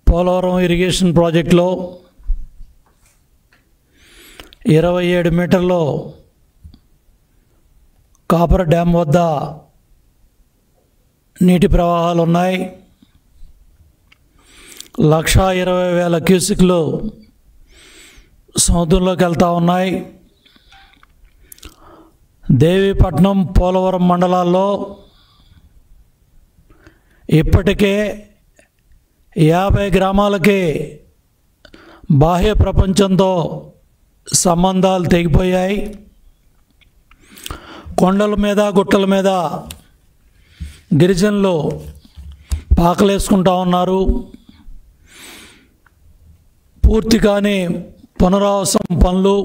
Polavaram irrigation ప్రాజెక్టులో 27 మీటర్లో copper dam వద్ద నీటి ప్రవాహాలు ఉన్నాయి. 1,20,000 క్యూసెక్లు సముద్రంలోకి వెళ్తూ ఉన్నాయి. దేవీపట్నం, పోలవరం మండలాల్లో ఇప్పటికే 50 గ్రామాలకి బాహ్య ప్రపంచంతో సంబంధాలు తెగిపోయాయి. కొండల మీద, గుట్టల మీద గిరిజనులు పాకలేసుకుంటూ ఉన్నారు. పూర్తి కాని పునరావాసం పనులు,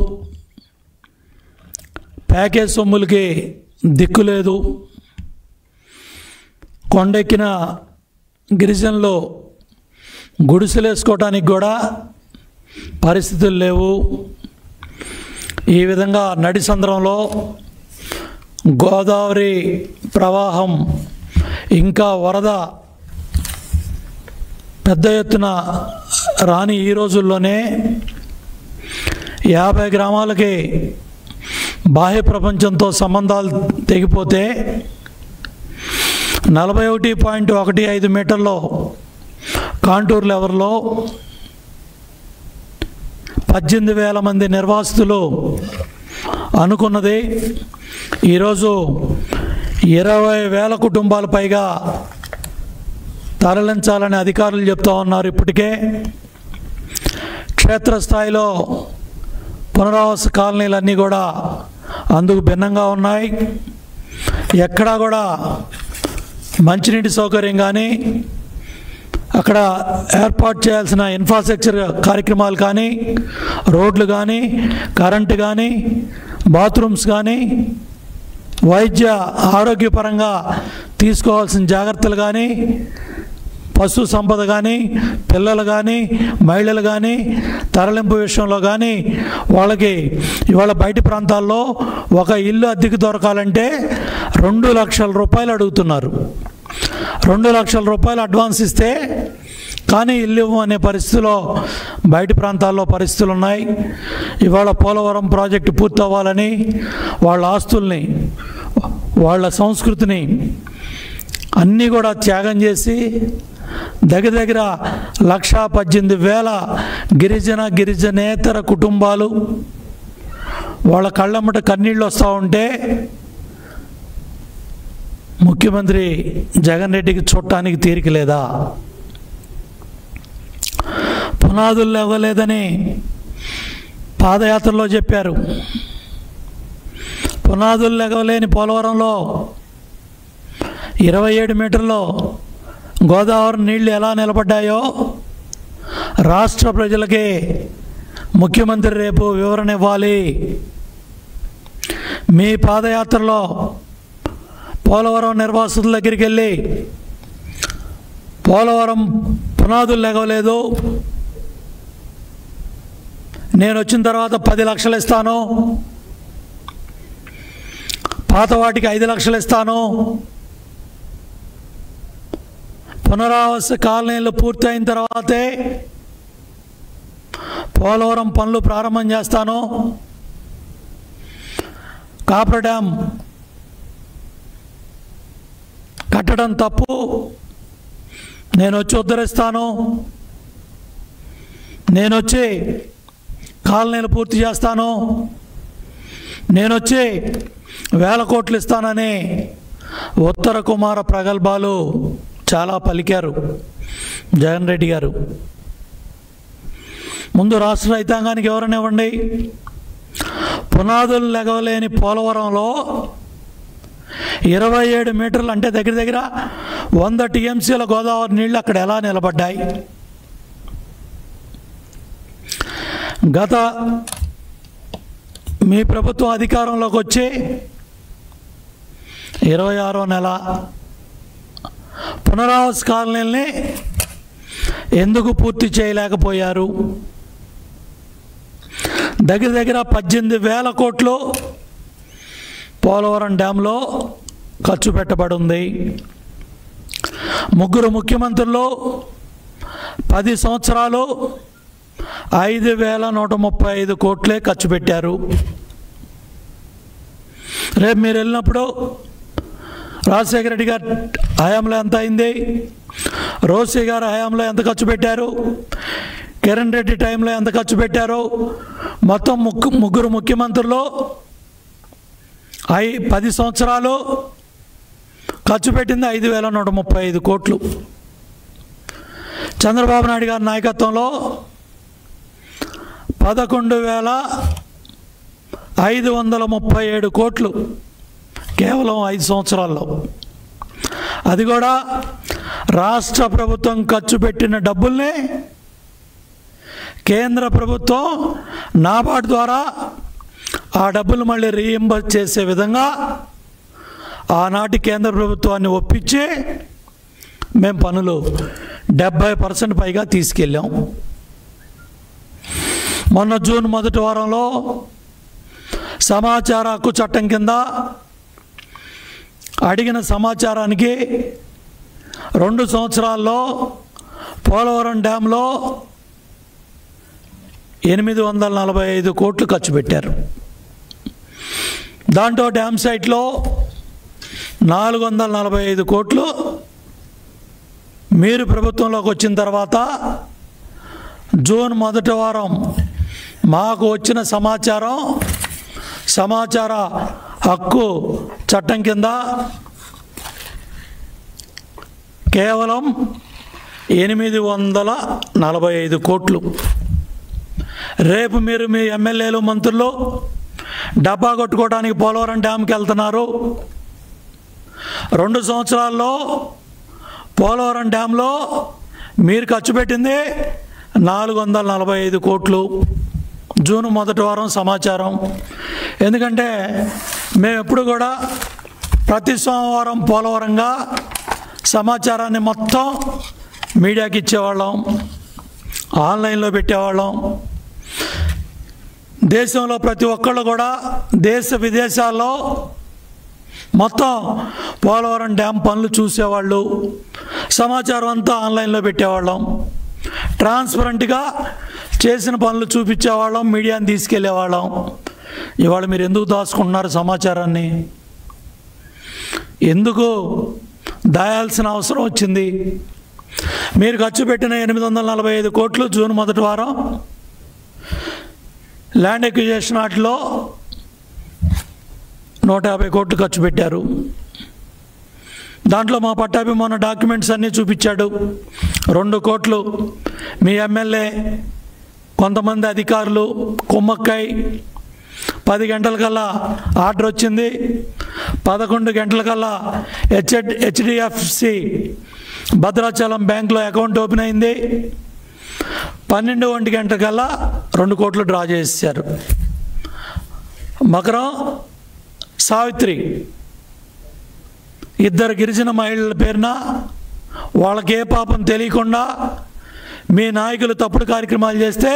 ప్యాకేజ్ సొమ్ములకి దిక్కు లేదు. కొండెక్కిన గిరిజనులు గుడిసెలు వేసుకోవటానికి కూడా పరిస్థితులు లేవు. ఈ విధంగా నడి సంద్రంలో గోదావరి ప్రవాహం ఇంకా వరద పెద్ద ఎత్తున రాని ఈ రోజుల్లోనే 50 గ్రామాలకి బాహ్య ప్రపంచంతో సంబంధాలు తెగిపోతే 41.15 మీటర్లో కాంటూర్ లెవెల్లో 18,000 మంది నిర్వాసితులు అనుకున్నది ఈరోజు 20,000 కుటుంబాల పైగా తరలించాలని అధికారులు చెప్తా ఉన్నారు. ఇప్పటికే క్షేత్రస్థాయిలో పునరావాస కాలనీలన్నీ కూడా అందుకు భిన్నంగా ఉన్నాయి. ఎక్కడా కూడా మంచినీటి సౌకర్యం కానీ, అక్కడ ఏర్పాటు చేయాల్సిన ఇన్ఫ్రాస్ట్రక్చర్ కార్యక్రమాలు కానీ, రోడ్లు కానీ, కరెంటు కానీ, బాత్రూమ్స్ కానీ, వైద్య ఆరోగ్యపరంగా తీసుకోవాల్సిన జాగ్రత్తలు కానీ, పశు సంపద కానీ, పిల్లలు కానీ, మహిళలు కానీ తరలింపు విషయంలో కానీ వాళ్ళకి ఇవాళ బయట ప్రాంతాల్లో ఒక ఇల్లు అద్దెకు దొరకాలంటే 2 లక్షల రూపాయలు అడుగుతున్నారు. 2 లక్షల రూపాయలు అడ్వాన్స్ ఇస్తే కానీ ఇల్లు అనే పరిస్థితిలో బయట ప్రాంతాల్లో పరిస్థితులు ఉన్నాయి. ఇవాళ పోలవరం ప్రాజెక్టు పూర్తి అవ్వాలని వాళ్ళ ఆస్తుల్ని, వాళ్ళ సంస్కృతిని అన్నీ కూడా త్యాగం చేసి దగ్గర 1,18,000 గిరిజనేతర కుటుంబాలు వాళ్ళ కళ్ళమ్మట కన్నీళ్ళు వస్తూ ఉంటే ముఖ్యమంత్రి జగన్ రెడ్డికి చూడటానికి తీరిక లేదా? పునాదులు లేవలేదని పాదయాత్రలో చెప్పారు. పునాదులు లేవలేని పోలవరంలో 27 మీటర్లో గోదావరి నీళ్లు ఎలా నిలబడ్డాయో రాష్ట్ర ప్రజలకి ముఖ్యమంత్రి రేపు వివరణ ఇవ్వాలి. మీ పాదయాత్రలో పోలవరం నిర్వాసితుల దగ్గరికి వెళ్ళి పోలవరం పునాదులు లేగలేదు, నేను వచ్చిన తర్వాత 10 లక్షలు ఇస్తాను, పాత వాటికి 5 లక్షలు ఇస్తాను, పునరావాస కాలనీలు పూర్తయిన తర్వాతే పోలవరం పనులు ప్రారంభం చేస్తాను, కాపర్ డ్యామ్ కట్టడం తప్పు, నేను వచ్చి ఉద్ధరిస్తాను, నేను వచ్చి కాలనీలు పూర్తి చేస్తాను, నేను వచ్చి 1,000 కోట్లు ఇస్తానని ఉత్తర కుమార ప్రగల్భాలు చాలా పలికారు జగన్ రెడ్డి గారు. ముందు రాష్ట్ర రైతాంగానికి ఎవరైనా ఇవ్వండి. పునాదులు లెగవలేని పోలవరంలో 27 మీటర్లు అంటే దగ్గర 100 టీఎంసీల గోదావరి నీళ్లు అక్కడ ఎలా నిలబడ్డాయి? గత మీ ప్రభుత్వం అధికారంలోకి వచ్చి 26వ నెల పునరావాస కాలనీల్ని ఎందుకు పూర్తి చేయలేకపోయారు? దగ్గర 18,000 కోట్లు పోలవరం డ్యాంలో ఖర్చు పెట్టబడి ఉంది. ముగ్గురు ముఖ్యమంత్రులు 10 సంవత్సరాలు 5,135 కోట్లే ఖర్చు పెట్టారు. రేపు మీరు వెళ్ళినప్పుడు రాజశేఖర రెడ్డి గారి హయాంలో ఎంత అయింది, రోసీ గారి హయాంలో ఎంత ఖర్చు పెట్టారు, కిరణ్ రెడ్డి టైంలో ఎంత ఖర్చు పెట్టారు, మొత్తం ముగ్గురు ముఖ్యమంత్రులు 10 సంవత్సరాలు ఖర్చు పెట్టింది 5,135 కోట్లు. చంద్రబాబు నాయుడు గారి నాయకత్వంలో 11,537 కోట్లు కేవలం 5 సంవత్సరాల్లో. అది కూడా రాష్ట్ర ప్రభుత్వం ఖర్చు పెట్టిన డబ్బుల్ని కేంద్ర ప్రభుత్వం నాబార్డు ద్వారా ఆ డబ్బులు మళ్ళీ రీయింబర్స్ చేసే విధంగా ఆనాటి కేంద్ర ప్రభుత్వాన్ని ఒప్పించి మేము పనులు 70% పైగా తీసుకెళ్ళాం. మొన్న జూన్ మొదటి వారంలో సమాచార హక్కు చట్టం కింద అడిగిన సమాచారానికి 2 సంవత్సరాల్లో పోలవరం డ్యాంలో 845 కోట్లు ఖర్చు పెట్టారు. దాంట్లో డ్యామ్ సైట్లో 445 కోట్లు మీరు ప్రభుత్వంలోకి వచ్చిన తర్వాత జూన్ మొదటి వారం మాకు వచ్చిన సమాచార హక్కు చట్టం కింద కేవలం 845 కోట్లు. రేపు మీరు మీ ఎమ్మెల్యేలు మంత్రులు డబ్బా కొట్టుకోవడానికి పోలవరం డ్యామ్కి వెళ్తున్నారు. 2 సంవత్సరాల్లో పోలవరం డ్యాంలో మీరు ఖర్చు పెట్టింది 445 కోట్లు. జూన్ మొదటి వారం సమాచారం. ఎందుకంటే మేము ఎప్పుడు కూడా ప్రతి సోమవారం పోలవరంగా సమాచారాన్ని మొత్తం మీడియాకి ఇచ్చేవాళ్ళం, ఆన్లైన్లో పెట్టేవాళ్ళం. దేశంలో ప్రతి ఒక్కళ్ళు కూడా దేశ విదేశాల్లో మొత్తం పోలవరం డ్యామ్ పనులు చూసేవాళ్ళు, సమాచారం అంతా ఆన్లైన్లో పెట్టేవాళ్ళం, ట్రాన్స్పరెంట్గా చేసిన పనులు చూపించేవాళ్ళం, మీడియాని తీసుకెళ్ళేవాళ్ళం. ఇవాళ మీరు ఎందుకు దాచుకుంటున్నారు సమాచారాన్ని? ఎందుకు దాయాల్సిన అవసరం వచ్చింది? మీరు ఖర్చు పెట్టిన 845 కోట్లు జూన్ మొదటి వారం ల్యాండ్ ఎక్విజిషన్ వాటిలో 150 కోట్లు ఖర్చు పెట్టారు. దాంట్లో మా పట్టాభి మొన్న డాక్యుమెంట్స్ అన్నీ చూపించాడు. 2 కోట్లు మీ ఎమ్మెల్యే కొంతమంది అధికారులు కుమ్మక్కై 10 గంటలకల్లా ఆర్డర్ వచ్చింది. 11 గంటలకల్లా హెచ్డిఎఫ్సి భద్రాచలం బ్యాంకులో అకౌంట్ ఓపెన్ అయింది. 12 గంటలకల్లా 2 కోట్లు డ్రా చేశారు. మకరం సావిత్రి ఇద్దరు గిరిజన మహిళల పేరున వాళ్ళకే పాపం తెలియకుండా మీ నాయకులు తప్పుడు కార్యక్రమాలు చేస్తే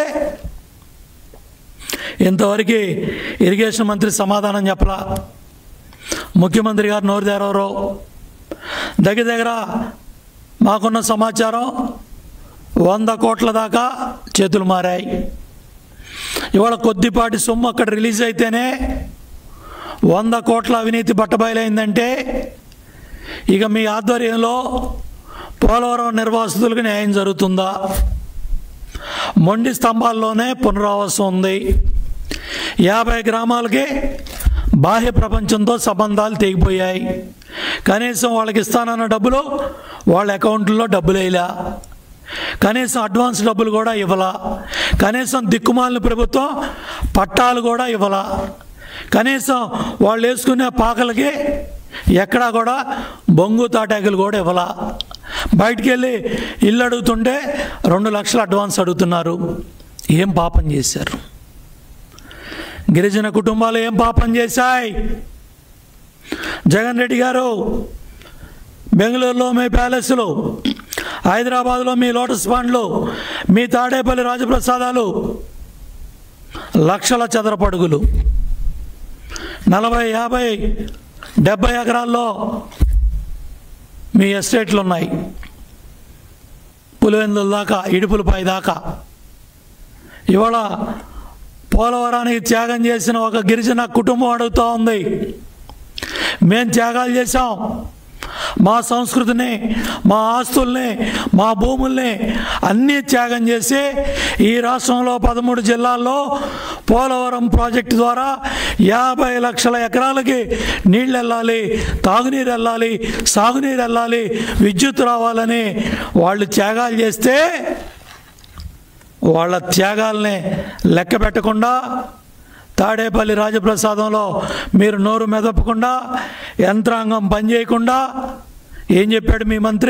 ఇంతవరకు ఇరిగేషన్ మంత్రి సమాధానం చెప్పలా. ముఖ్యమంత్రి గారు నోరు తెరవరు. దగ్గర మాకున్న సమాచారం 100 కోట్ల దాకా చేతులు మారాయి. ఇవాళ కొద్దిపాటి సొమ్ము అక్కడ రిలీజ్ అయితేనే 100 కోట్ల అవినీతి బట్టబయలైందంటే ఇక మీ ఆధ్వర్యంలో పోలవరం నిర్వాసితులకు న్యాయం జరుగుతుందా? మొండి స్తంభాల్లోనే పునరావాసం ఉంది. 50 గ్రామాలకి బాహ్య ప్రపంచంతో సంబంధాలు తెగిపోయాయి. కనీసం వాళ్ళకి ఇస్తానన్న డబ్బులు వాళ్ళ అకౌంట్లో డబ్బులు వేయలా, కనీసం అడ్వాన్స్ డబ్బులు కూడా ఇవ్వలా, కనీసం దిక్కుమాలిన ప్రభుత్వం పట్టాలు కూడా ఇవ్వలా, కనీసం వాళ్ళు వేసుకునే పాకలకి ఎక్కడా కూడా బొంగు తాటాకులు కూడా ఇవ్వలా. బయటికి వెళ్ళి ఇల్లు అడుగుతుంటే 2 లక్షలు అడ్వాన్స్ అడుగుతున్నారు. ఏం పాపం చేశారు? గిరిజన కుటుంబాలు ఏం పాపం చేశాయి? జగన్ రెడ్డి గారు బెంగళూరులో మీ ప్యాలెస్లు, హైదరాబాద్లో మీ లోటస్ పాండ్లు, మీ తాడేపల్లి రాజప్రసాదాలు, లక్షల చదరపడుగులు, 40, 50, 70 ఎకరాల్లో మీ ఎస్టేట్లు ఉన్నాయి. పులివెందుల దాకా, ఇడుపులపై దాకా. ఇవాళ పోలవరానికి త్యాగం చేసిన ఒక గిరిజన కుటుంబం అడుగుతూ ఉంది, మేం త్యాగాలు చేశాం, మా సంస్కృతిని, మా ఆస్తుల్ని, మా భూముల్ని అన్నీ త్యాగం చేసి ఈ రాష్ట్రంలో 13 జిల్లాల్లో పోలవరం ప్రాజెక్టు ద్వారా 50 లక్షల ఎకరాలకి నీళ్ళు వెళ్ళాలి, తాగునీరు వెళ్ళాలి, సాగునీరు వెళ్ళాలి, విద్యుత్ రావాలని వాళ్ళు త్యాగాలు చేస్తే వాళ్ళ త్యాగాల్ని లెక్క పెట్టకుండా, తాడేపల్లి రాజప్రసాదంలో మీరు నోరు మెదపకుండా, యంత్రాంగం పనిచేయకుండా ఏం చెప్పాడు మీ మంత్రి?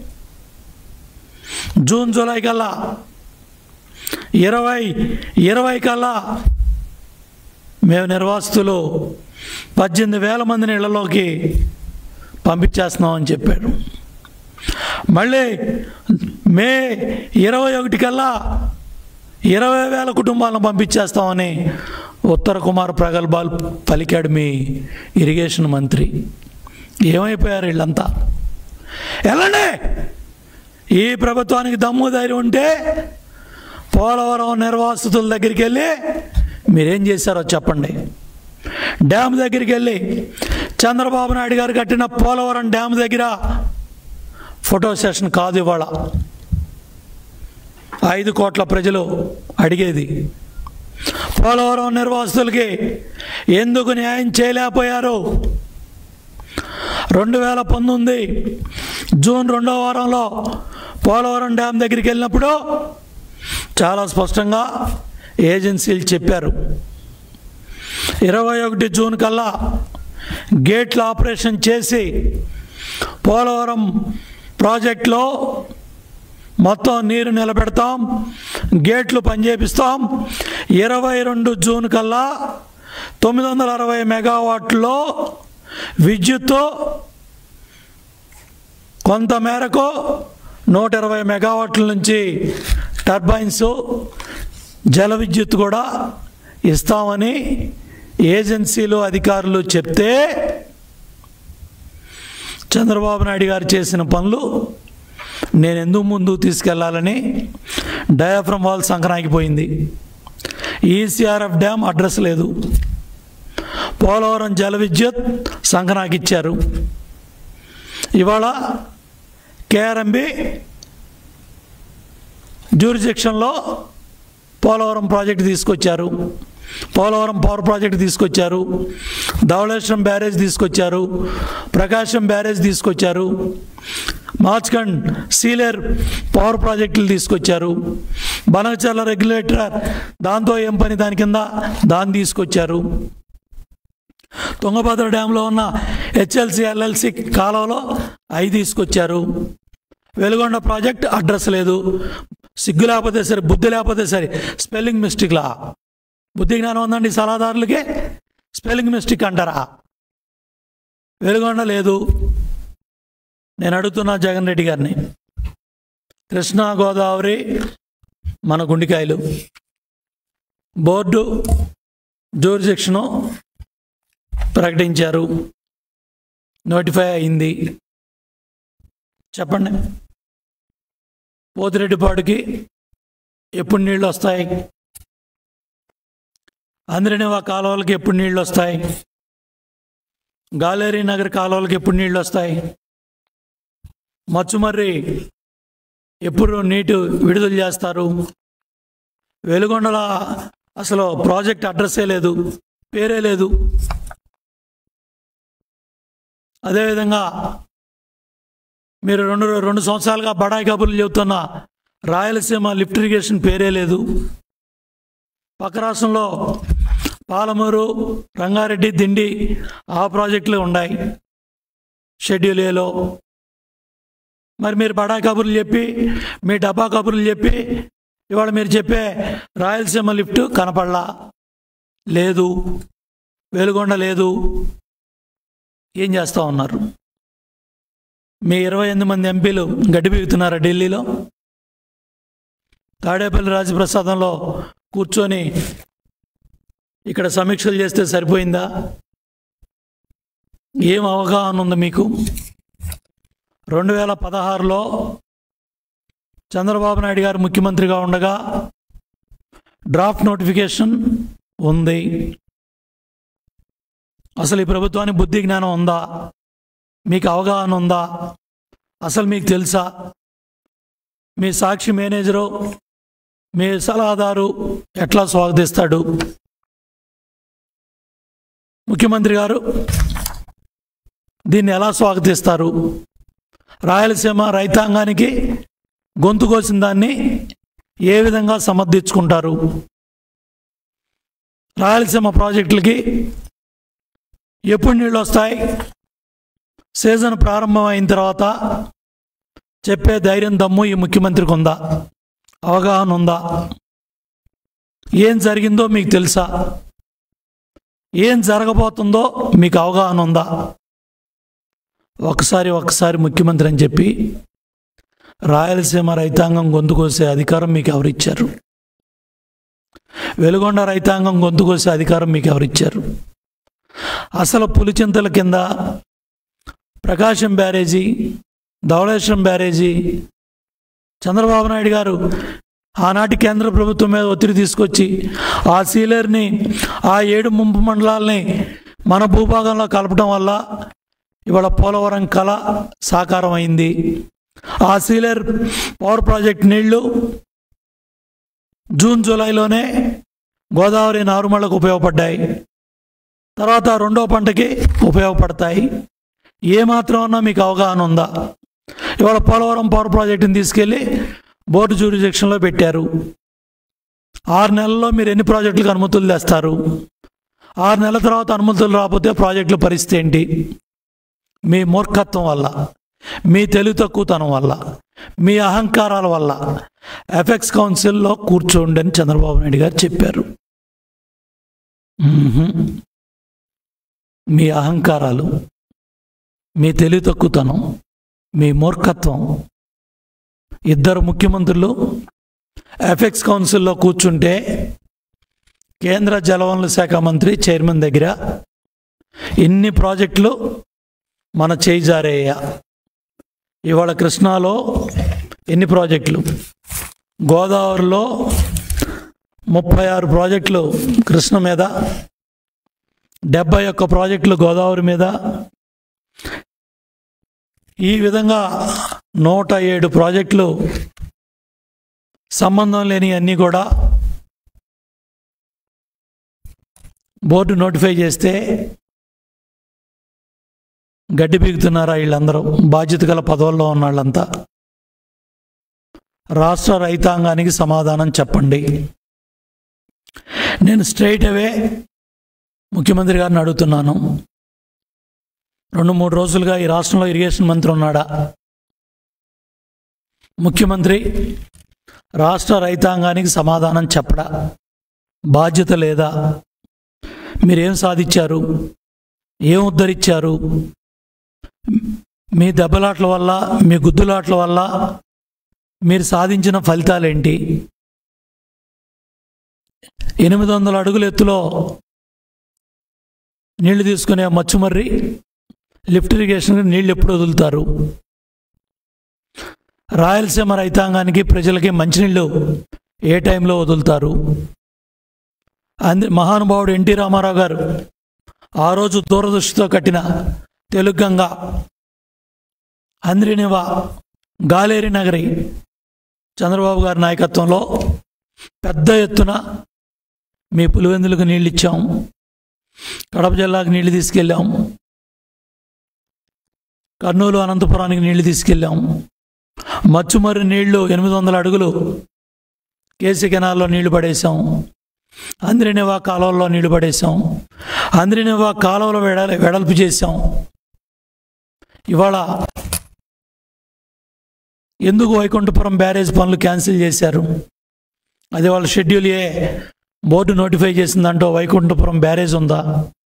జూన్ జూలై కల్లా 2020 కల్లా మేము నిర్వాసితులు 18,000 మందిని ఇళ్లలోకి పంపించేస్తున్నామని చెప్పాడు. మళ్ళీ మే 21 కల్లా 20,000 కుటుంబాలను పంపించేస్తామని ఉత్తర కుమార్ ప్రగల్భాలు పలికాడు మీ ఇరిగేషన్ మంత్రి. ఏమైపోయారు వీళ్ళంతా? వెళ్ళండి, ఈ ప్రభుత్వానికి దమ్ము ధైర్యం ఉంటే పోలవరం నిర్వాసితుల దగ్గరికి వెళ్ళి మీరేం చేశారో చెప్పండి. డ్యామ్ దగ్గరికి వెళ్ళి చంద్రబాబు నాయుడు గారు కట్టిన పోలవరం డ్యామ్ దగ్గర ఫోటో సెషన్ కాదు ఇవాళ 5 కోట్ల ప్రజలు అడిగేది. పోలవరం నిర్వాసితులకి ఎందుకు న్యాయం చేయలేకపోయారు? 2019 జూన్ 2వ వారంలో పోలవరం డ్యామ్ దగ్గరికి వెళ్ళినప్పుడు చాలా స్పష్టంగా ఏజెన్సీలు చెప్పారు, 21 జూన్ కల్లా గేట్ల ఆపరేషన్ చేసి పోలవరం ప్రాజెక్టులో మొత్తం నీరు నిలబెడతాం, గేట్లు పనిచేపిస్తాం. 22 జూన్ కల్లా 960 మెగావాట్లో విద్యుత్తు, కొంత మేరకు 120 మెగావాట్ల నుంచి టర్బైన్స్, జల విద్యుత్ కూడా ఇస్తామని ఏజెన్సీలు అధికారులు చెప్తే చంద్రబాబు నాయుడు గారు చేసిన పనులు నేను ఎందుకు ముందుకు తీసుకెళ్లాలని డయాఫ్రమ్ వాల్ సంకనాగిపోయింది. ఈసీఆర్ఎఫ్ డ్యామ్ అడ్రస్ లేదు, పోలవరం జల విద్యుత్ సంకనాకిచ్చారు. ఇవాళ కేఆర్ఎంబి జ్యూరిడిక్షన్లో పోలవరం ప్రాజెక్టు తీసుకొచ్చారు, పోలవరం పవర్ ప్రాజెక్టు తీసుకొచ్చారు, ధవళేశ్వరం బ్యారేజ్ తీసుకొచ్చారు, ప్రకాశం బ్యారేజ్ తీసుకొచ్చారు, మార్చ్కండ్ సీలేర్ పవర్ ప్రాజెక్టులు తీసుకొచ్చారు, బనకచర్ల రెగ్యులేటర్ దాంతో ఏం పని దాని కింద దాన్ని తీసుకొచ్చారు, తుంగభద్ర డ్యాంలో ఉన్న హెచ్ఎల్సి ఎల్ఎల్సి కాలువలో అవి తీసుకొచ్చారు. వెలుగొండ ప్రాజెక్ట్ అడ్రస్ లేదు. సిగ్గు లేకపోతే సరే, బుద్ధి లేకపోతే సరే, స్పెల్లింగ్ మిస్టేక్లా? బుద్ధి జ్ఞానం ఉందండి సలహాదారులకి? స్పెల్లింగ్ మిస్టేక్ అంటారా? వెలుగొండ లేదు. నేను అడుగుతున్నా జగన్ రెడ్డి గారిని, కృష్ణా గోదావరి మన గుండికాయలు, బోర్డు జ్యూరిడిక్షను ప్రకటించారు, నోటిఫై అయింది. చెప్పండి, పోతిరెడ్డిపాడుకి ఎప్పుడు నీళ్ళు వస్తాయి? అంద్రనివా కాలువలకి ఎప్పుడు నీళ్ళు వస్తాయి? గాలేరీ నగర్ కాలువలకి ఎప్పుడు నీళ్ళు వస్తాయి? మచ్చుమర్రి ఎప్పుడు నీటి విడుదల చేస్తారు? వెలుగొండల అసలు ప్రాజెక్ట్ అడ్రస్సే లేదు, పేరే లేదు. అదేవిధంగా మీరు రెండు సంవత్సరాలుగా బడాయి కబుర్లు చెబుతున్న రాయలసీమ లిఫ్ట్ ఇరిగేషన్ పేరే లేదు. పక్క రాష్ట్రంలో పాలమూరు, రంగారెడ్డి, దిండి ఆ ప్రాజెక్టులు ఉన్నాయి షెడ్యూల్ ఏలో. మరి మీరు బడాయి కబుర్లు చెప్పి, మీ డబ్బా కబుర్లు చెప్పి ఇవాళ మీరు చెప్పే రాయలసీమ లిఫ్ట్ కనపడలా, లేదు, వెలుగొండ లేదు. ఏం చేస్తూ ఉన్నారు? మీ 28 మంది ఎంపీలు గడ్డి పీగుతున్నారా ఢిల్లీలో? తాడేపల్లి రాజప్రసాదంలో కూర్చొని ఇక్కడ సమీక్షలు చేస్తే సరిపోయిందా? ఏం అవగాహన ఉంది మీకు? 2016లో చంద్రబాబు నాయుడు గారు ముఖ్యమంత్రిగా ఉండగా డ్రాఫ్ట్ నోటిఫికేషన్ ఉంది. అసలు ఈ ప్రభుత్వానికి బుద్ధి జ్ఞానం ఉందా? మీకు అవగాహన ఉందా? అసలు మీకు తెలుసా? మీ సాక్షి మేనేజరు, మీ సలహాదారు ఎట్లా స్వాగతిస్తాడు? ముఖ్యమంత్రి గారు దీన్ని ఎలా స్వాగతిస్తారు? రాయలసీమ రైతాంగానికి గొంతు కోసిన దాన్ని ఏ విధంగా సమర్థించుకుంటారు? రాయలసీమ ప్రాజెక్టులకి ఎప్పుడు నీళ్ళు వస్తాయి? సీజన్ ప్రారంభం అయిన తర్వాత చెప్పే ధైర్యం దమ్ము ఈ ముఖ్యమంత్రికి ఉందా? అవగాహన ఉందా? ఏం జరిగిందో మీకు తెలుసా? ఏం జరగబోతుందో మీకు అవగాహన ఉందా? ఒకసారి ముఖ్యమంత్రి అని చెప్పి రాయలసీమ రైతాంగం గొంతు కోసే అధికారం మీకు ఎవరిచ్చారు? వెలుగొండ రైతాంగం గొంతు కోసే అధికారం మీకు ఎవరిచ్చారు? అసలు పులిచింతల కింద ప్రకాశం బ్యారేజీ, ధవళేశ్వరం బ్యారేజీ చంద్రబాబు నాయుడు గారు ఆనాటి కేంద్ర ప్రభుత్వం మీద ఒత్తిడి తీసుకొచ్చి ఆ సీలేరుని, ఆ 7 ముంపు మండలాల్ని మన భూభాగంలో కలపడం వల్ల ఇవాళ పోలవరం కళ సాకారం అయింది. ఆ సీలేరు పవర్ ప్రాజెక్ట్ నీళ్లు జూన్ జూలైలోనే గోదావరి నారుమళ్లకు ఉపయోగపడ్డాయి. తర్వాత రెండో పంటకి ఉపయోగపడతాయి. ఏమాత్రం అన్నా మీకు అవగాహన ఉందా? ఇవాళ పోలవరం పవర్ ప్రాజెక్టుని తీసుకెళ్ళి బోర్డు జ్యూరిడిక్షన్లో పెట్టారు. 6 నెలల్లో మీరు ఎన్ని ప్రాజెక్టులకు అనుమతులు తెస్తారు? 6 నెలల తర్వాత అనుమతులు రాకపోతే ప్రాజెక్టుల పరిస్థితి ఏంటి? మీ మూర్ఖత్వం వల్ల, మీ తెలివి తక్కువతనం వల్ల, మీ అహంకారాల వల్ల ఎఫెక్స్ కౌన్సిల్లో కూర్చోండి అని చంద్రబాబు నాయుడు గారు చెప్పారు. మీ అహంకారాలు, మీ తెలివి తక్కువతనం, మీ మూర్ఖత్వం, ఇద్దరు ముఖ్యమంత్రులు ఎఫెక్స్ కౌన్సిల్లో కూర్చుంటే కేంద్ర జలవనరుల శాఖ మంత్రి చైర్మన్ దగ్గర ఇన్ని ప్రాజెక్టులు మన చేయి జారేయ. ఇవాళ కృష్ణాలో ఎన్ని ప్రాజెక్టులు, గోదావరిలో 36 ప్రాజెక్టులు కృష్ణ మీద, 71 ప్రాజెక్టులు గోదావరి మీద, ఈ విధంగా 107 ప్రాజెక్టులు సంబంధం లేని అన్నీ కూడా బోర్డు నోటిఫై చేస్తే గడ్డి పీకుతున్నారా వీళ్ళందరూ? బాధ్యత గల పదవుల్లో ఉన్న వాళ్ళంతా. రాష్ట్ర రైతాంగానికి సమాధానం చెప్పండి. నేను స్ట్రైట్ అవే ముఖ్యమంత్రి గారిని అడుగుతున్నాను. 2-3 రోజులుగా ఈ రాష్ట్రంలో ఇరిగేషన్ మంత్రి ఉన్నాడా? ముఖ్యమంత్రి రాష్ట్ర రైతాంగానికి సమాధానం చెప్పడా? బాధ్యత లేదా? మీరేం సాధించారు? ఏం ఉద్ధరించారు? మీ దెబ్బలాట్ల వల్ల, మీ గుద్దులాట్ల వల్ల మీరు సాధించిన ఫలితాలేంటి? 800 అడుగుల ఎత్తులో నీళ్లు తీసుకునే మచ్చుమర్రి లిఫ్ట్ ఇరిగేషన్కి నీళ్ళు ఎప్పుడు వదులుతారు? రాయలసీమ రైతాంగానికి, ప్రజలకి మంచినీళ్ళు ఏ టైంలో వదులుతారు? మహానుభావుడు ఎన్టీ రామారావు గారు ఆ రోజు దూరదృష్టితో కట్టిన తెలుగంగ, అంద్రినివ, గాలేరి నగరి చంద్రబాబు గారి నాయకత్వంలో పెద్ద ఎత్తున మీ పులివెందులకు నీళ్ళు ఇచ్చాం, కడప జిల్లాకు నీళ్లు తీసుకెళ్ళాం, కర్నూలు అనంతపురానికి నీళ్లు తీసుకెళ్ళాం. మచ్చుమర్రి నీళ్లు 800 అడుగులు కేసీ కెనాల్లో నీళ్లు పడేసాం. అంద్రినివా కాలువల్లో నీళ్లు పడేసాం. అంద్రినివా కాలువలో వెడల్పు చేసాం. ఇవాళ ఎందుకు వైకుంఠపురం బ్యారేజ్ పనులు క్యాన్సిల్ చేశారు? అది వాళ్ళ షెడ్యూల్ ఏ బోర్డు నోటిఫై చేసిందంటూ వైకుంఠపురం బ్యారేజ్ ఉందా?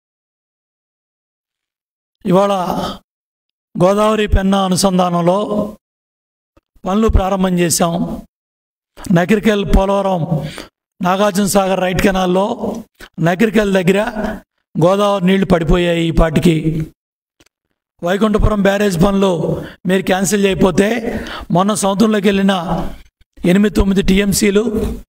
ఇవాళ గోదావరి పెన్నా అనుసంధానంలో పనులు ప్రారంభం చేశాం. నకిరికల్ పోలవరం నాగార్జున సాగర్ రైట్ కెనాల్లో నకిరికల్ దగ్గర గోదావరి నీళ్లు పడిపోయాయి. ఈ పాటికి వైకుంఠపురం బ్యారేజ్ పనులు మీరు క్యాన్సిల్ చేయకపోతే మొన్న సముద్రంలోకి వెళ్ళిన 8-9 టీఎంసీలు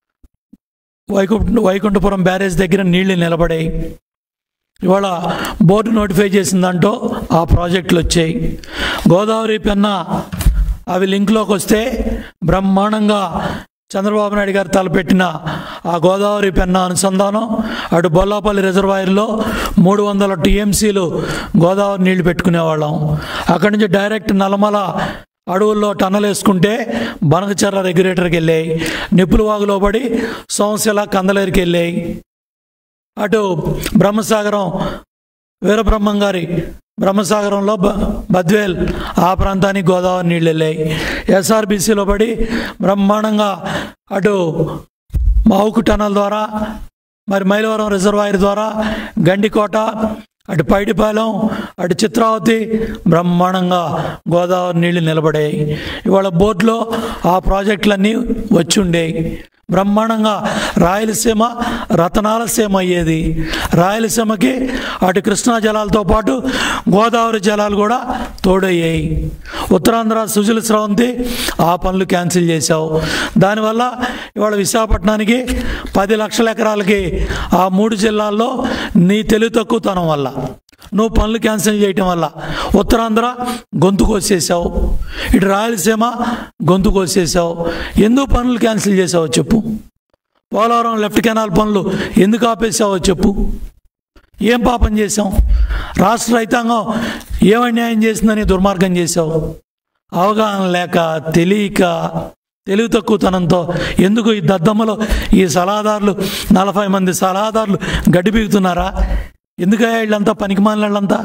వైకుంఠపురం బ్యారేజ్ దగ్గర నీళ్లు నిలబడాయి. ఇవాళ బోర్డు నోటిఫై చేసిన దాంట్లో ఆ ప్రాజెక్టులు వచ్చాయి. గోదావరి పెన్నా అవి లింక్లోకి వస్తే బ్రహ్మాండంగా చంద్రబాబు నాయుడు గారు తలపెట్టిన ఆ గోదావరి పెన్నా అనుసంధానం, అటు బొల్లాపల్లి రిజర్వాయర్లో 300 టీఎంసీలు గోదావరి నీళ్లు పెట్టుకునేవాళ్ళం. అక్కడి నుంచి డైరెక్ట్ నల్లమల అడవుల్లో టన్నలు వేసుకుంటే బనకచెర్ల రెగ్యులేటర్కి వెళ్ళాయి, నిప్పుల వాగులో పడి సోమశిల కందలేరుకి వెళ్ళాయి. అటు బ్రహ్మసాగరం వీరబ్రహ్మం గారి బ్రహ్మసాగరంలో బద్వేల్ ఆ ప్రాంతానికి గోదావరి నీళ్ళు వెళ్ళాయి. ఎస్ఆర్బీసీలో పడి బ్రహ్మాండంగా అటు మావుకు టనల్ ద్వారా, మరి మైలవరం రిజర్వాయర్ ద్వారా గండికోట, అటు పైడిపాలెం, అటు చిత్రావతి బ్రహ్మాండంగా గోదావరి నీళ్లు నిలబడాయి. ఇవాళ బోర్డులో ఆ ప్రాజెక్టులన్నీ వచ్చి ఉండేవి. బ్రహ్మాండంగా రాయలసీమ రతనాల సీమ అయ్యేది. రాయలసీమకి అటు కృష్ణా జలాలతో పాటు గోదావరి జలాలు కూడా తోడయ్యాయి. ఉత్తరాంధ్ర సుజల స్రవంతి ఆ పనులు క్యాన్సిల్ చేశావు. దానివల్ల ఇవాళ విశాఖపట్నానికి 10 లక్షల ఎకరాలకి ఆ 3 జిల్లాల్లో నీ తెలివి తక్కువతనం వల్ల నువ్వు పనులు క్యాన్సిల్ చేయటం వల్ల ఉత్తరాంధ్ర గొంతు కోసేసావు, ఇటు రాయలసీమ గొంతు కోసేసావు. ఎందుకు పనులు క్యాన్సిల్ చేసావో చెప్పు. పోలవరం లెఫ్ట్ కెనాల్ పనులు ఎందుకు ఆపేసావో చెప్పు. ఏం పాపం చేసాం? రాష్ట్ర రైతాంగం ఏం అన్యాయం చేసిందని దుర్మార్గం చేసావు. అవగాహన లేక, తెలియక, తెలివి తక్కువతనంతో ఎందుకు ఈ దద్దమ్మలో ఈ సలహాదారులు 40 మంది సలహాదారులు గడ్డి పీగుతున్నారా? ఎందుకయ్యా వీళ్ళంతా పనికిమాలిన వాళ్ళంతా?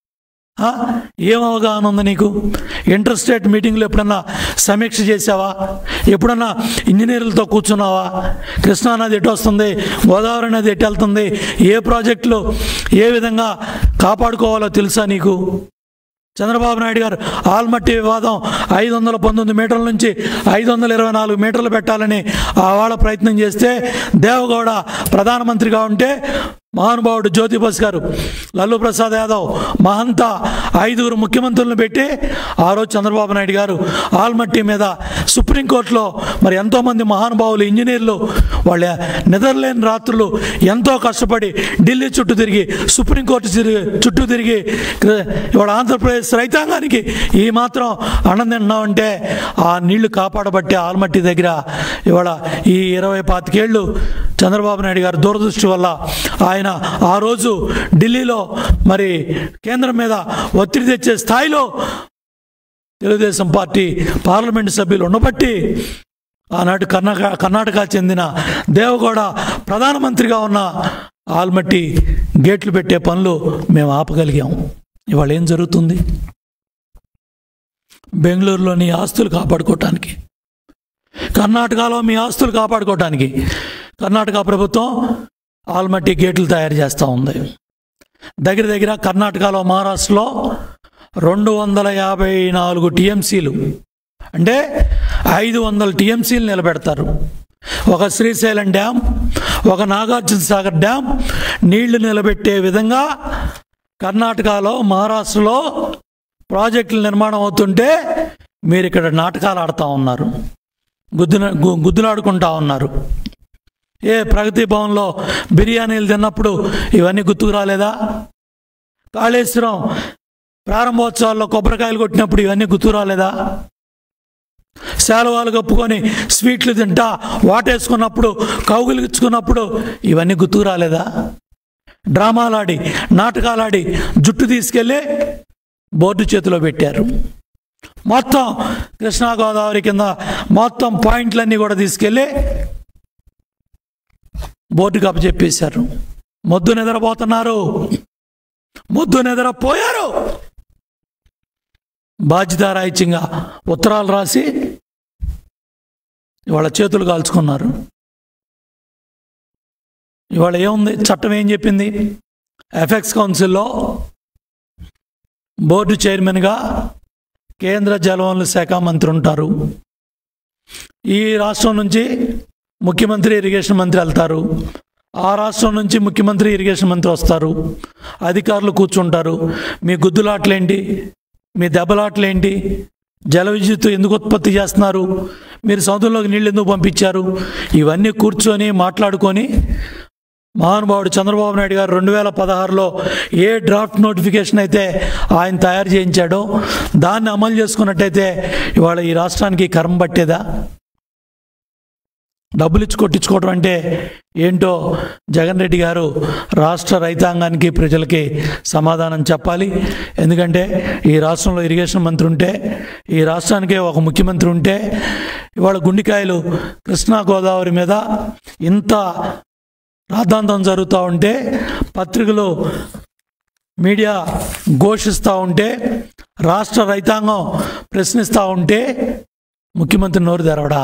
ఏం అవగాహన ఉంది నీకు? ఇంటర్ స్టేట్ మీటింగ్లో ఎప్పుడన్నా సమీక్ష చేసావా? ఎప్పుడన్నా ఇంజనీర్లతో కూర్చున్నావా? కృష్ణానది ఎటు వస్తుంది, గోదావరి నది ఎటు వెళ్తుంది, ఏ ప్రాజెక్టులు ఏ విధంగా కాపాడుకోవాలో తెలుసా నీకు? చంద్రబాబు నాయుడు గారు ఆల్మట్టి వివాదం 519 మీటర్ల నుంచి 524 మీటర్లు పెట్టాలని వాళ్ళ ప్రయత్నం చేస్తే దేవగౌడ ప్రధానమంత్రిగా ఉంటే మహానుభావుడు జ్యోతిబస్ గారు, లల్లు ప్రసాద్ యాదవ్, మహంతా 5 ముఖ్యమంత్రులను పెట్టి ఆ రోజు చంద్రబాబు నాయుడు గారు ఆల్మట్టి మీద సుప్రీంకోర్టులో మరి ఎంతోమంది మహానుభావులు ఇంజనీర్లు వాళ్ళ నిద్రలేని రాత్రులు ఎంతో కష్టపడి ఢిల్లీ చుట్టూ తిరిగి సుప్రీంకోర్టు చుట్టూ తిరిగి ఇవాళ ఆంధ్రప్రదేశ్ రైతాంగానికి ఈ మాత్రం అన్నం తింటున్నామంటే ఆ నీళ్లు కాపాడబట్టే ఆల్మట్టి దగ్గర ఇవాళ ఈ 20-25 ఏళ్ళు చంద్రబాబు నాయుడు గారు దురదృష్టి వల్ల ఆయన ఆ రోజు ఢిల్లీలో మరి కేంద్రం మీద ఒత్తిడి తెచ్చే స్థాయిలో తెలుగుదేశం పార్టీ పార్లమెంటు సభ్యులు ఉండబట్టి ఆనాటి కర్ణాటక చెందిన దేవగౌడ ప్రధానమంత్రిగా ఉన్న ఆల్మట్టి గేట్లు పెట్టే పనులు మేము ఆపగలిగాం. ఇవాళ ఏం జరుగుతుంది? బెంగళూరులోని ఆస్తులు కాపాడుకోవటానికి, కర్ణాటకలో మీ ఆస్తులు కాపాడుకోవటానికి కర్ణాటక ప్రభుత్వం ఆల్మట్టి గేట్లు తయారు చేస్తూ ఉంది. దగ్గర కర్ణాటకలో, మహారాష్ట్రలో 254 టీఎంసీలు అంటే 500 టీఎంసీలు నిలబెడతారు. ఒక శ్రీశైలం డ్యామ్, ఒక నాగార్జున సాగర్ డ్యామ్ నీళ్లు నిలబెట్టే విధంగా కర్ణాటకలో, మహారాష్ట్రలో ప్రాజెక్టుల నిర్మాణం అవుతుంటే మీరు ఇక్కడ నాటకాలు ఆడుతూ ఉన్నారు, గుద్దులాడుకుంటా ఉన్నారు. ఏ ప్రగతి భవన్లో బిర్యానీలు తిన్నప్పుడు ఇవన్నీ గుర్తుకు రాలేదా? కాళేశ్వరం ప్రారంభోత్సవాల్లో కొబ్బరికాయలు కొట్టినప్పుడు ఇవన్నీ గుర్తుకు రాలేదా? శాలువాలు కప్పుకొని స్వీట్లు తింటా వాటేసుకున్నప్పుడు, కౌగులిచ్చుకున్నప్పుడు ఇవన్నీ గుర్తుకు రాలేదా? డ్రామాలాడి, నాటకాలాడి జుట్టు తీసుకెళ్ళి బోర్డు చేతిలో పెట్టారు. మొత్తం కృష్ణా గోదావరి కింద మొత్తం పాయింట్లన్నీ కూడా తీసుకెళ్ళి బోర్డుకి అప్పచెప్పేశారు. మొద్దు నిద్రపోతున్నారు, మొద్దు నిద్రపోయారు. బాధ్యతారాహిత్యంగా ఉత్తరాలు రాసి ఇవాళ చేతులు కాల్చుకున్నారు. ఇవాళ ఏముంది? చట్టం ఏం చెప్పింది? ఎఫెక్స్ కౌన్సిల్లో బోర్డు చైర్మన్గా కేంద్ర జలవనరుల శాఖ మంత్రి ఉంటారు. ఈ రాష్ట్రం నుంచి ముఖ్యమంత్రి, ఇరిగేషన్ మంత్రి వెళ్తారు. ఆ రాష్ట్రం నుంచి ముఖ్యమంత్రి, ఇరిగేషన్ మంత్రి వస్తారు. అధికారులు కూర్చుంటారు. మీ గుద్దులాట్లేంటి, మీ దెబ్బలాట్లేంటి, జల విద్యుత్ ఎందుకు ఉత్పత్తి చేస్తున్నారు, మీరు సముద్రంలోకి నీళ్ళు ఎందుకు పంపించారు, ఇవన్నీ కూర్చొని మాట్లాడుకొని మహానుభావుడు చంద్రబాబు నాయుడు గారు 2016లో ఏ డ్రాఫ్ట్ నోటిఫికేషన్ అయితే ఆయన తయారు చేయించాడో దాన్ని అమలు చేసుకున్నట్టయితే ఇవాళ ఈ రాష్ట్రానికి కర్మ పట్టేదా? డబ్బులు ఇచ్చి కొట్టించుకోవడం అంటే ఏంటో జగన్ రెడ్డి గారు రాష్ట్ర రైతాంగానికి ప్రజలకి సమాధానం చెప్పాలి. ఎందుకంటే ఈ రాష్ట్రంలో ఇరిగేషన్ మంత్రి ఉంటే, ఈ రాష్ట్రానికే ఒక ముఖ్యమంత్రి ఉంటే, ఇవాళ గుండికాయలు కృష్ణా గోదావరి మీద ఇంత రాద్ధాంతం జరుగుతూ ఉంటే, పత్రికలు మీడియా ఘోషిస్తూ ఉంటే, రాష్ట్ర రైతాంగం ప్రశ్నిస్తూ ఉంటే ముఖ్యమంత్రి నోరు తెరవడా?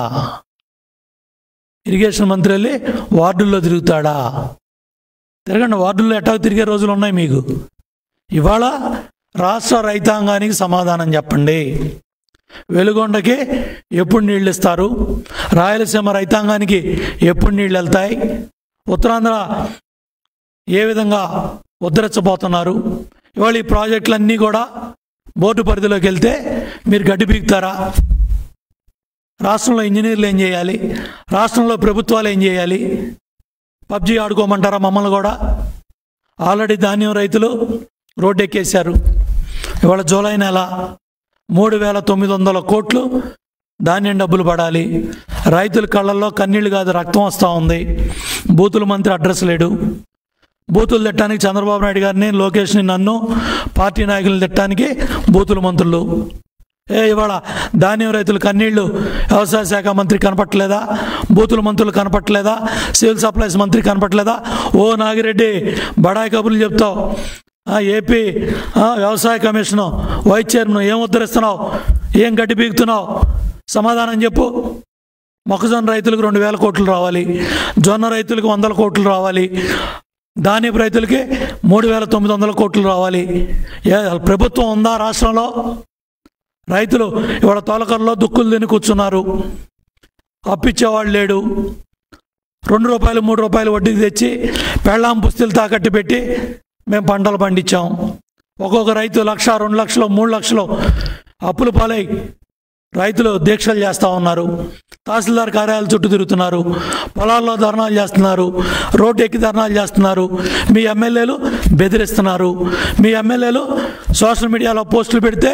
ఇరిగేషన్ మంత్రి వెళ్ళి వార్డుల్లో తిరుగుతాడా? తిరగండి, వార్డుల్లో ఎట్లా తిరిగే రోజులు ఉన్నాయి మీకు. ఇవాళ రాష్ట్ర రైతాంగానికి సమాధానం చెప్పండి. వెలుగొండకి ఎప్పుడు నీళ్ళు ఇస్తారు, రాయలసీమ రైతాంగానికి ఎప్పుడు నీళ్ళు వెళ్తాయి, ఉత్తరాంధ్ర ఏ విధంగా ఉద్ధరించబోతున్నారు, ఇవాళ ఈ ప్రాజెక్టులన్నీ కూడా బోర్డు పరిధిలోకి వెళ్తే మీరు గడ్డి పీకుతారా? రాష్ట్రంలో ఇంజనీర్లు ఏం చేయాలి, రాష్ట్రంలో ప్రభుత్వాలు ఏం చేయాలి? పబ్జీ ఆడుకోమంటారా మమ్మల్ని కూడా? ఆల్రెడీ ధాన్యం రైతులు రోడ్డు ఎక్కేశారు. ఇవాళ జూలై నెల 3,900 కోట్లు ధాన్యం డబ్బులు పడాలి. రైతుల కళ్ళల్లో కన్నీళ్లు కాదు రక్తం వస్తూ ఉంది. బూతుల మంత్రి అడ్రస్ లేడు. బూతులు తిట్టడానికి చంద్రబాబు నాయుడు గారిని, లోకేష్ని, నన్ను, పార్టీ నాయకులను తిట్టడానికి బూతుల మంత్రులు. ఇవాళ ధాన్యం రైతులు కన్నీళ్లు వ్యవసాయ శాఖ మంత్రి కనపట్లేదా? బూతుల మంత్రులు కనపట్లేదా? సివిల్ సప్లైస్ మంత్రి కనపట్లేదా? ఓ నాగిరెడ్డి బడాయి కబుర్లు చెప్తావు. ఏపీ వ్యవసాయ కమిషను వైస్ చైర్మన్ ఏం ఉద్ధరిస్తున్నావు, ఏం గడ్డి పీకుతున్నావు, సమాధానం చెప్పు. మొక్కజొన్న రైతులకు 2,000 కోట్లు రావాలి, జొన్న రైతులకు 100 కోట్లు రావాలి, ధాన్యపు రైతులకి 3,900 కోట్లు రావాలి. ప్రభుత్వం ఉందా రాష్ట్రంలో? రైతులు ఇవాళ తోలకరలో దుక్కులు తిని కూర్చున్నారు. అప్పిచ్చేవాళ్ళు లేడు. 2 రూపాయలు 3 రూపాయలు వడ్డీకి తెచ్చి పెళ్ళాం పుస్తలు తాకట్టు పెట్టి మేము పంటలు పండించాం. ఒక్కొక్క రైతు 1,00,000, 2 లక్షలు, 3 లక్షలు అప్పులు పాలై రైతులు దీక్షలు చేస్తూ ఉన్నారు. తహసీల్దార్ కార్యాలయాల చుట్టూ తిరుగుతున్నారు, పొలాల్లో ధర్నాలు చేస్తున్నారు, రోడ్డు ఎక్కి ధర్నాలు చేస్తున్నారు. మీ ఎమ్మెల్యేలు బెదిరిస్తున్నారు. మీ ఎమ్మెల్యేలు సోషల్ మీడియాలో పోస్టులు పెడితే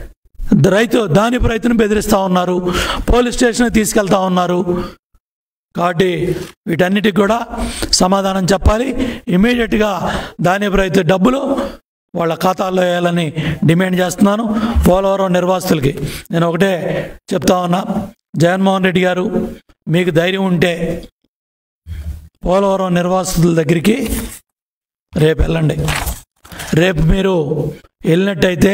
ధాన్యపు రైతును బెదిరిస్తూ ఉన్నారు, పోలీస్ స్టేషన్కి తీసుకెళ్తా ఉన్నారు. కాబట్టి వీటన్నిటికి కూడా సమాధానం చెప్పాలి. ఇమీడియట్గా ధాన్యపు రైతు డబ్బులు వాళ్ళ ఖాతాల్లో వేయాలని డిమాండ్ చేస్తున్నాను. పోలవరం నిర్వాసితులకి నేను ఒకటే చెప్తా ఉన్నా, జగన్మోహన్ రెడ్డి గారు మీకు ధైర్యం ఉంటే పోలవరం నిర్వాసితుల దగ్గరికి రేపు వెళ్ళండి. రేపు మీరు వెళ్ళినట్టయితే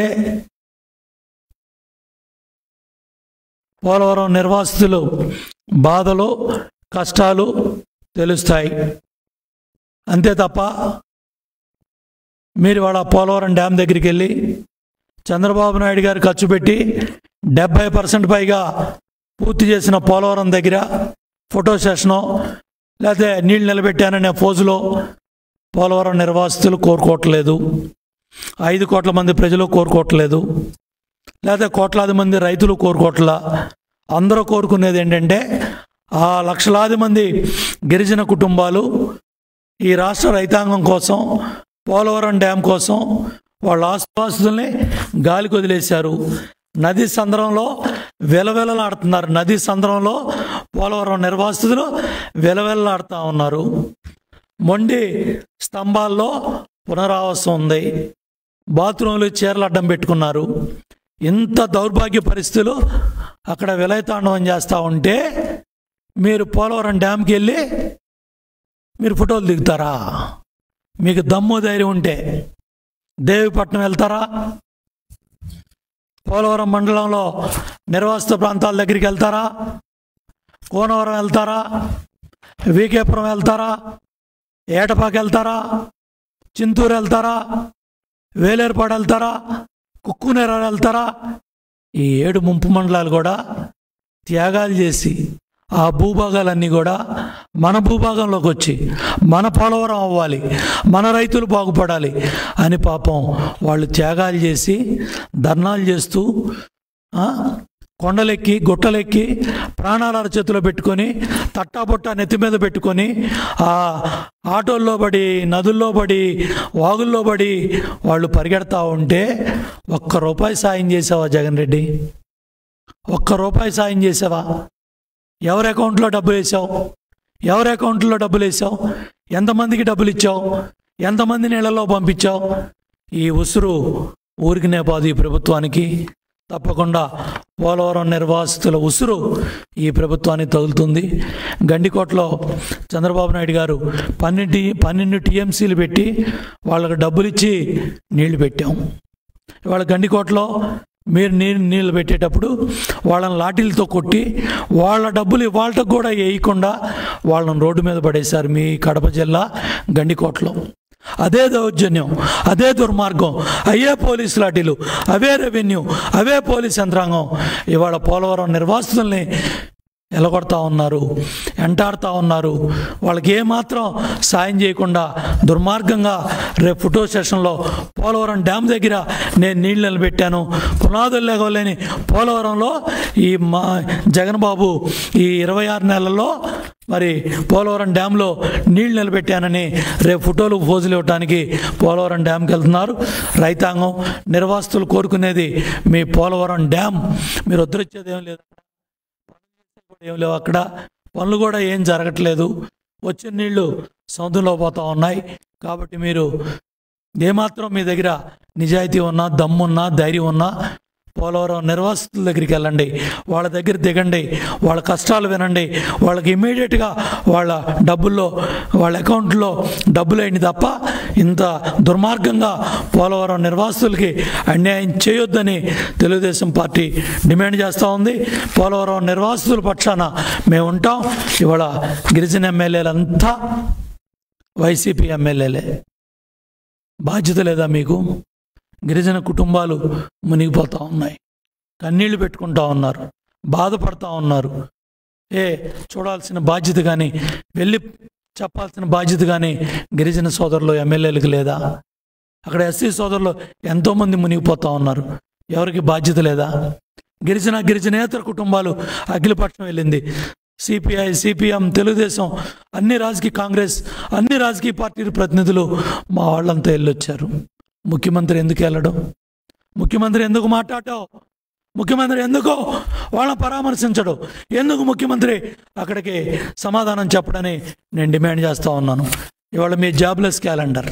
పోలవరం నిర్వాసితులు బాధలు కష్టాలు తెలుస్తాయి. అంతే తప్ప మీరు వాళ్ళ పోలవరం డ్యామ్ దగ్గరికి వెళ్ళి చంద్రబాబు నాయుడు గారు ఖర్చు పెట్టి 70% పైగా పూర్తి చేసిన పోలవరం దగ్గర ఫోటో సెషను లేకపోతే నీళ్ళు నిలబెట్టాననే ఫోజులో పోలవరం నిర్వాసితులు కోరుకోవట్లేదు, 5 కోట్ల మంది ప్రజలు కోరుకోవట్లేదు, లేకపోతే కోట్లాది మంది రైతులు కోరుకోవట్లా. అందరూ కోరుకునేది ఏంటంటే ఆ లక్షలాది మంది గిరిజన కుటుంబాలు ఈ రాష్ట్ర రైతాంగం కోసం, పోలవరం డ్యామ్ కోసం వాళ్ళ ఆస్తుల్ని గాలికి వదిలేశారు. నది సంద్రంలో వెలవెలలాడుతున్నారు. నది సంద్రంలో పోలవరం నిర్వాసితులు వెలవెలలాడుతూ ఉన్నారు. మొండి స్తంభాల్లో పునరావాసం ఉంది, బాత్రూంలు చీరలు అడ్డం పెట్టుకున్నారు. ఇంత దౌర్భాగ్య పరిస్థితులు అక్కడ విలయతాండవం చేస్తూ ఉంటే మీరు పోలవరం డ్యామ్కి వెళ్ళి మీరు ఫోటోలు దిగుతారా? మీకు దమ్ము ధైర్యం ఉంటే దేవిపట్నం వెళ్తారా? పోలవరం మండలంలో నిర్వాసిత ప్రాంతాల దగ్గరికి వెళ్తారా? కోనవరం వెళ్తారా? వీకేపురం వెళ్తారా? ఏటపాకి వెళ్తారా? చింతూరు వెళ్తారా? వేలేరుపాడు వెళ్తారా? కుక్కునేర వెళ్తారా? ఈ 7 ముంపు మండలాలు కూడా త్యాగాలు చేసి ఆ భూభాగాలన్నీ కూడా మన భూభాగంలోకి వచ్చి మన పోలవరం అవ్వాలి, మన రైతులు బాగుపడాలి అని పాపం వాళ్ళు త్యాగాలు చేసి ధర్నాలు చేస్తూ కొండలెక్కి గుట్టలెక్కి ప్రాణాల చేతిలో పెట్టుకొని తట్టాబొట్టా నెత్తి మీద పెట్టుకొని ఆ ఆటోల్లో పడి నదుల్లో పడి వాగుల్లో పడి వాళ్ళు పరిగెడతా ఉంటే ₹1 సాయం చేసావా జగన్ రెడ్డి? ₹1 సాయం చేసావా? ఎవరి అకౌంట్లో డబ్బులు వేసావు? ఎవరి అకౌంట్లో డబ్బులు వేసావు? ఎంతమందికి డబ్బులు ఇచ్చావు? ఎంతమంది నీళ్ళలో పంపించావు? ఈ ఉసురు ఊరికినే పోదు ఈ ప్రభుత్వానికి. తప్పకుండా పోలవరం నిర్వాసితుల ఉసురు ఈ ప్రభుత్వానికి తగులుతుంది. గండికోటలో చంద్రబాబు నాయుడు గారు 12 టీఎంసీలు పెట్టి వాళ్ళకి డబ్బులు ఇచ్చి నీళ్లు పెట్టాం. ఇవాళ గండికోటలో మీరు నీళ్ళు పెట్టేటప్పుడు వాళ్ళని లాఠీలతో కొట్టి వాళ్ళ డబ్బులు వాళ్ళకి కూడా వేయకుండా వాళ్ళని రోడ్డు మీద పడేశారు మీ కడప జిల్లా గండికోటలో. అదే దౌర్జన్యం, అదే దుర్మార్గం, అయ్యే పోలీసు లాఠీలు, అవే రెవెన్యూ, అవే పోలీస్ యంత్రాంగం ఇవాళ పోలవరం నిర్వాసితుల్ని ఎలగొడతా ఉన్నారు, ఎంటాడుతూ ఉన్నారు. వాళ్ళకి ఏమాత్రం సాయం చేయకుండా దుర్మార్గంగా రేపు ఫోటో సెషన్లో పోలవరం డ్యామ్ దగ్గర నేను నీళ్ళు నిలబెట్టాను, పునాదులు లేగలేని పోలవరంలో ఈ జగన్ బాబు ఈ 26 నెలల్లో మరి పోలవరం డ్యాంలో నీళ్లు నిలబెట్టానని రేపు ఫోటోలు పోజులు ఇవ్వడానికి పోలవరం డ్యాంకి వెళ్తున్నారు. రైతాంగం నిర్వాసితులు కోరుకునేది మీ పోలవరం డ్యామ్. మీరు వద్దొచ్చేది ఏం లేదు, ఏం లేవు అక్కడ, పనులు కూడా ఏం జరగట్లేదు. వచ్చిన నీళ్లు సముద్రంలో పోతూ ఉన్నాయి. కాబట్టి మీరు ఏమాత్రం మీ దగ్గర నిజాయితీ ఉన్నా, దమ్మున్నా, ధైర్యం ఉన్నా పోలవరం నిర్వాసితుల దగ్గరికి వెళ్ళండి, వాళ్ళ దగ్గర దిగండి, వాళ్ళ కష్టాలు వినండి. వాళ్ళకి ఇమ్మీడియట్గా వాళ్ళ డబ్బుల్లో వాళ్ళ అకౌంట్లో డబ్బులు అయింది తప్ప ఇంత దుర్మార్గంగా పోలవరం నిర్వాసితులకి అన్యాయం చేయొద్దని తెలుగుదేశం పార్టీ డిమాండ్ చేస్తూ ఉంది. పోలవరం నిర్వాసితుల పక్షాన మేము ఉంటాం. ఇవాళ గిరిజన ఎమ్మెల్యేలంతా వైసీపీ ఎమ్మెల్యేలే. బాధ్యత లేదా మీకు? గిరిజన కుటుంబాలు మునిగిపోతూ ఉన్నాయి, కన్నీళ్లు పెట్టుకుంటా ఉన్నారు, బాధపడతా ఉన్నారు. చూడాల్సిన బాధ్యత కానీ, వెళ్ళి చెప్పాల్సిన బాధ్యత కానీ గిరిజన సోదరులు ఎమ్మెల్యేలకు లేదా? అక్కడ ఎస్సీ సోదరులు ఎంతోమంది మునిగిపోతూ ఉన్నారు. ఎవరికి బాధ్యత లేదా? గిరిజనేతర కుటుంబాలు అఖిలపక్షం వెళ్ళింది. సిపిఐ, సిపిఎం, తెలుగుదేశం, కాంగ్రెస్ అన్ని రాజకీయ పార్టీల ప్రతినిధులు మా వాళ్ళంతా వెళ్ళొచ్చారు. ముఖ్యమంత్రి ఎందుకు వెళ్ళడం? ముఖ్యమంత్రి ఎందుకు మాట్లాడటం? ముఖ్యమంత్రి ఎందుకు వాళ్ళని పరామర్శించడు? ఎందుకు ముఖ్యమంత్రి అక్కడికి సమాధానం చెప్పడని నేను డిమాండ్ చేస్తూ ఉన్నాను. ఇవాళ మీ జాబ్లెస్ క్యాలెండర్,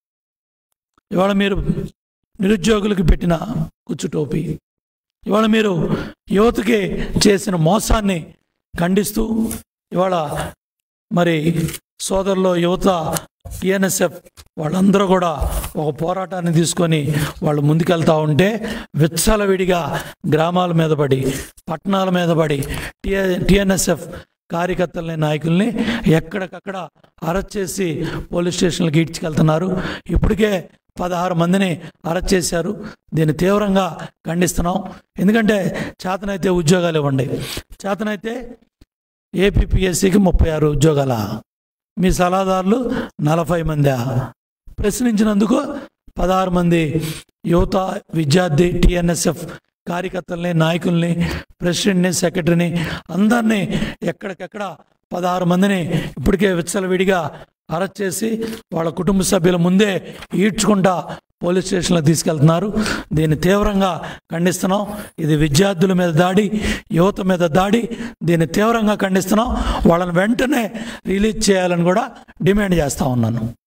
ఇవాళ మీరు నిరుద్యోగులకు పెట్టిన కుచ్చుటోపీ, ఇవాళ మీరు యువతకి చేసిన మోసాన్ని ఖండిస్తూ ఇవాళ మరి సోదరులు యువత టిఎన్ఎస్ఎఫ్ వాళ్ళందరూ కూడా ఒక పోరాటాన్ని తీసుకొని వాళ్ళు ముందుకెళ్తూ ఉంటే విచ్చలవిడిగా గ్రామాల మీద పడి, పట్టణాల మీద పడి టిఎన్ఎస్ఎఫ్ కార్యకర్తలని, నాయకుల్ని ఎక్కడికక్కడ అరెస్ట్ చేసి పోలీస్ స్టేషన్లకు ఈడ్చుకెళ్తున్నారు. ఇప్పటికే 16 మందిని అరెస్ట్ చేశారు. దీన్ని తీవ్రంగా ఖండిస్తున్నాం. ఎందుకంటే చేతనైతే ఉద్యోగాలు ఇవ్వండి, చేతనైతే ఏపీపీఎస్సీకి 36 ఉద్యోగాల, మీ సలహాదారులు 40 మంది. ప్రశ్నించినందుకు 16 మంది యువత, విద్యార్థి, టిఎన్ఎస్ఎఫ్ కార్యకర్తల్ని, నాయకుల్ని, ప్రెసిడెంట్ని, సెక్రటరీని అందరినీ ఎక్కడికెక్కడ 16 మందిని ఇప్పటికే విచ్చలవిడిగా అరెస్ట్ చేసి వాళ్ళ కుటుంబ సభ్యుల ముందే ఈడ్చుకుంటా పోలీస్ స్టేషన్లో తీసుకెళ్తున్నారు. దీన్ని తీవ్రంగా ఖండిస్తున్నాం. ఇది విద్యార్థుల మీద దాడి, యువత మీద దాడి. దీన్ని తీవ్రంగా ఖండిస్తున్నాం. వాళ్ళని వెంటనే రిలీజ్ చేయాలని కూడా డిమాండ్ చేస్తూ ఉన్నాను.